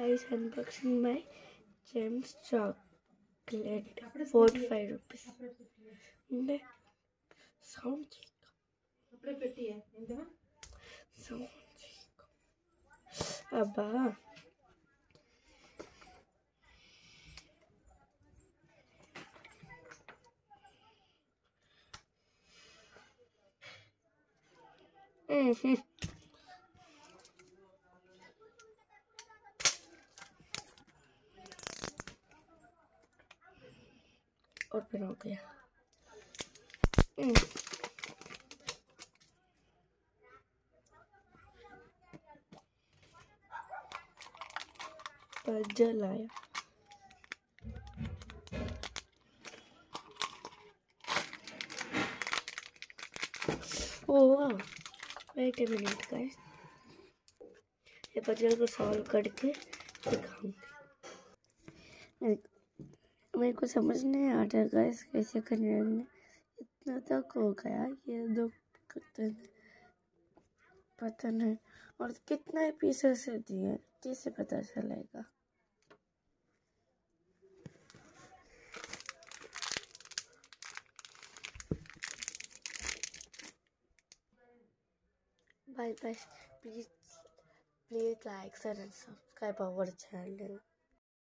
guys, unboxing my Gems chocolate, 45 rupees. Sound అబ్బా open हो गया। जल आया। Oh wait a minute guys, ये पजल को सॉल्व करके दिखाऊंगी। मेरे को समझ नहीं आ रहा गाइस कैसे करने लगने, इतना तक हो गया ये दो पता नहीं, और कितना पीसेस दिए कैसे पता चलेगा। Bye bye. Please like, share and subscribe our channel.